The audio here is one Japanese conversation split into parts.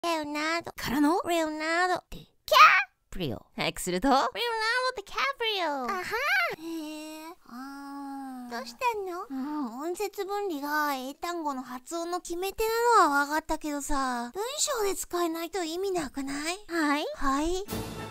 レオナルドからのレオナルドキャプリオ。早くするとレオナルド・ディカプリオ。 あはどうしたの？音節分離が英単語の発音の決め手なのは分かったけどさ、文章で使えないと意味なくない？はい。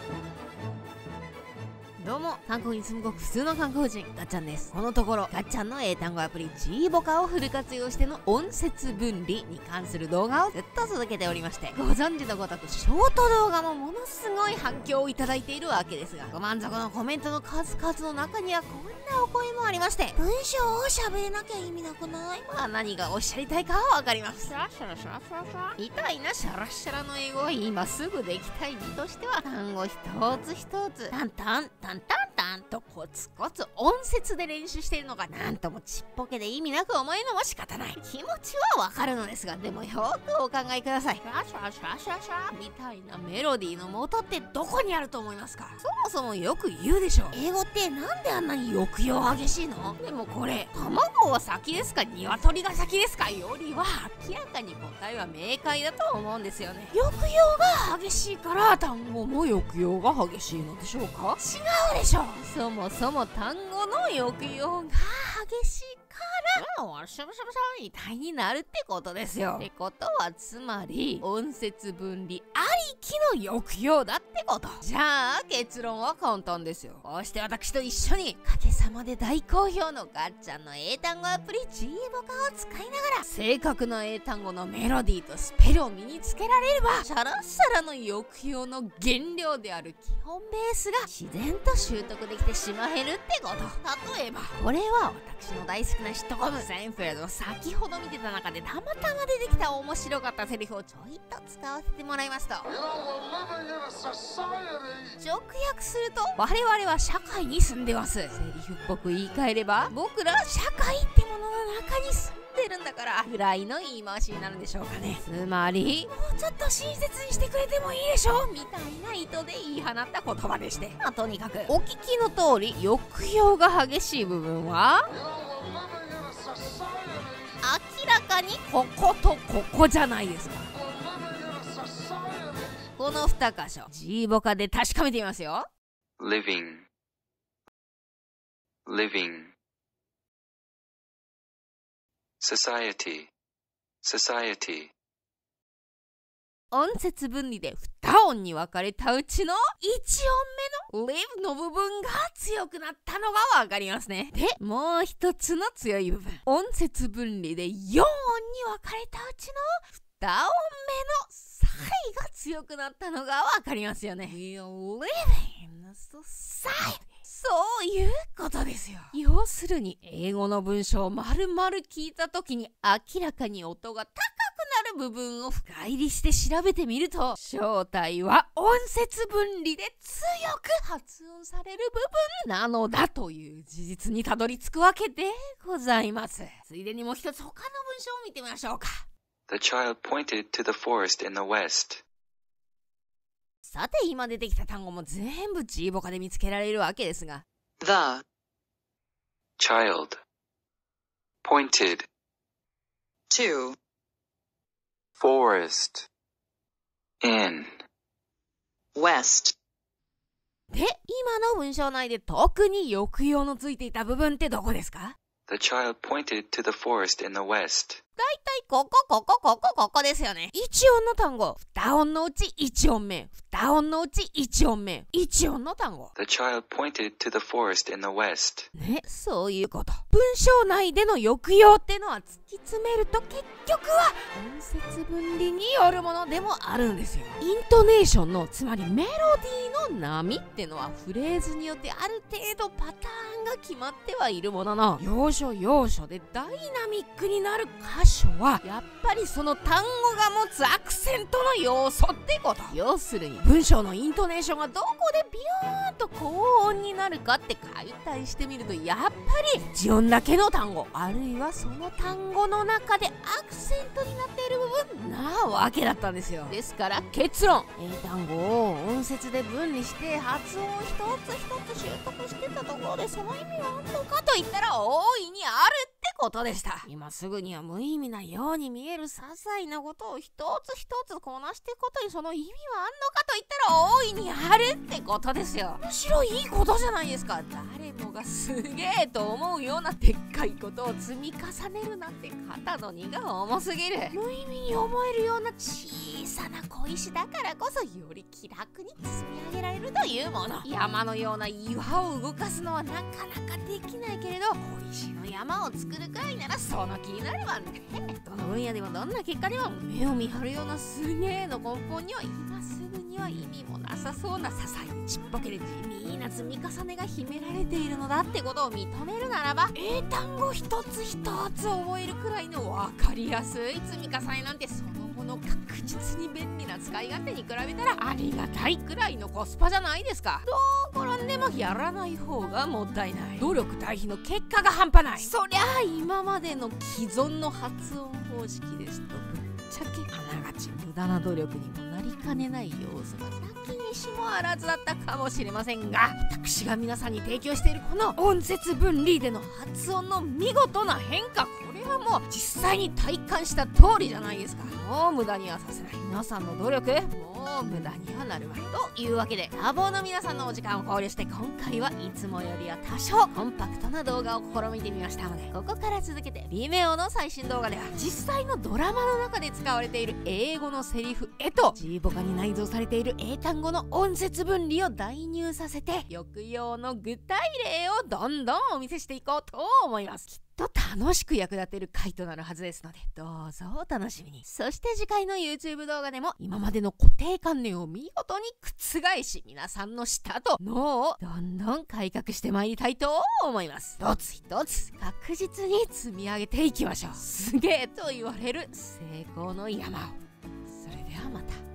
どうも、韓国に住むごく普通の韓国人、ガッチャンです。このところ、ガッチャンの英単語アプリ G ボカをフル活用しての音節分離に関する動画をずっと続けておりまして、ご存知のごとくショート動画もものすごい反響をいただいているわけですが、ご満足のコメントの数々の中にはこんなお声もありまして、 文章を喋れなきゃ意味なくない？ まあ何がおっしゃりたいかはわかります。みたいなシャラシャラの英語は今すぐできたい身としては、単語一つ一つタンタンとコツコツ音節で練習しているのがなんともちっぽけで意味なく思えるのも仕方ない。気持ちはわかるのですが、でもよくお考えください。シャシャシャシャシャみたいなメロディーの元ってどこにあると思いますか？そもそもよく言うでしょ。英語ってなんであんなに抑揚激しいの？でもこれ、卵は先ですか鶏が先ですかよりは明らかに答えは明快だと思うんですよね。抑揚が激しいから単語も抑揚が激しいのでしょうか？違うでしょ。そもそも単語の抑揚が激しいからワシャワシャワシャみたいになるってことですよ。ってことはつまり音節分離ありきの抑揚だってこと。じゃあ結論は簡単ですよ。こうして私と一緒にかけさまで大好評のガッチャンの英単語アプリ G ボカを使いながら正確な英単語のメロディーとスペルを身につけられれば、シャラッシャラの抑揚の原料である基本ベースが自然と習得できてしまえるってこと。例えばこれは私の大好きなシットコムセンフェルドの先ほど見てた中でたまたま出てきた面白かったセリフをちょいと使わせてもらいますと、直訳すると我々は社会に住んでます。セリフっぽく言い換えれば、僕ら社会ってものの中に住んでるんだからぐらいの言い回しになるんでしょうかね。つまりもうちょっと親切にしてくれてもいいでしょみたいな意図で言い放った言葉でして、まあとにかくお聞きの通り抑揚が激しい部分は明らかにこことここじゃないですか。この2箇所 G ボカで確かめてみますよ。 living society 音節分離で2音に分かれたうちの1音目の live の部分が強くなったのが分かりますね。で、もう一つの強い部分、音節分離で4音に分かれたうちの2音目のサイが強くなったのが分かりますよね。 We are living in a society、そういうことですよ。要するに英語の文章を丸々聞いた時に明らかに音が高くなる部分を深入りして調べてみると、正体は音節分離で強く発音される部分なのだという事実にたどり着くわけでございます。ついでにもう一つ他の文章を見てみましょうか。 The child pointed to the forest in the west。 さて今出てきた単語も全部 G ボカで見つけられるわけですが、 The child pointed to forest in west。 で、今の文章内で特に抑揚のついていた部分ってどこですか？ The child pointed to the forest in the west。 だいたいここですよね。1音の単語、2音のうち1音目、2音のうち1音目、1音の単語。 The child pointed to the forest in the west。 ね、そういうこと。文章内での抑揚ってのは突き詰めると結局は音節分離によるものでもあるんですよ。イントネーションの、つまりメロディーの波ってのはフレーズによってある程度パターンが決まってはいるものの、要所要所でダイナミックになる箇所はやっぱりその単語が持つアクセントの要素ってこと。要するに文章のイントネーションがどこでビヨーンと高音になるかって解体してみると、やっぱり1音だけの単語、あるいはその単語の中でアクセントになっている部分なわけだったんですよ。ですから結論、英単語を音節で分離して発音を一つ一つ習得してたところでその意味はあるのかといったら大いにあるってことでした。今すぐには無意味なように見える些細なことを一つ一つこなしていくことにその意味はあんのかと言ったら大いにあるってことですよ。むしろいいことじゃないですか。誰もがすげえと思うようなでっかいことを積み重ねるなんて肩の荷が重すぎる。無意味に思えるような小さな小石だからこそより気楽に積み上げられるというもの。山のような岩を動かすのはなかなかできないけれど、小石の山を作るくらいならその気になるわね。どの分野でもどんな結果でも目を見張るようなすげえの根本には今すぐには意味もなさそうな些細にちっぽけで地味な積み重ねが秘められているのだってことを認めるならば、英単語一つ一つ覚えるくらいの分かりやすい積み重ねなんてそのもの確実に便利な使い勝手に比べたらありがたいくらいのコスパじゃないですか。どう転んでもやらない方がもったいない。努力対比の結果が半端ない。そりゃあ今までの既存の発音方式ですとぶっちゃけあながち無駄な努力にもなりかねない要素がなきにしもあらずだったかもしれませんが、私が皆さんに提供しているこの音節分離での発音の見事な変化、これはもう実際に体感した通りじゃないですか。もう無駄にはさせない。皆さんの努力もう無駄にはなるまい。というわけで多忙の皆さんのお時間を考慮して今回はいつもよりは多少コンパクトな動画を試みてみましたので、ここから続けて Vimeo の最新動画では実際のドラマの中で使われている英語のセリフへと G ボカに内蔵されている英単語の音節分離を代入させて抑揚の具体例をどんどんお見せしていこうと思います。きっと楽しく役立てる回となるはずですのでどうぞお楽しみに。そして次回の YouTube 動画でも今までの固定観念を見事に覆し、皆さんの舌と脳をどんどん改革してまいりたいと思います。一つ一つ確実に積み上げていきましょう。すげえと言われる成功の山を。それではまた。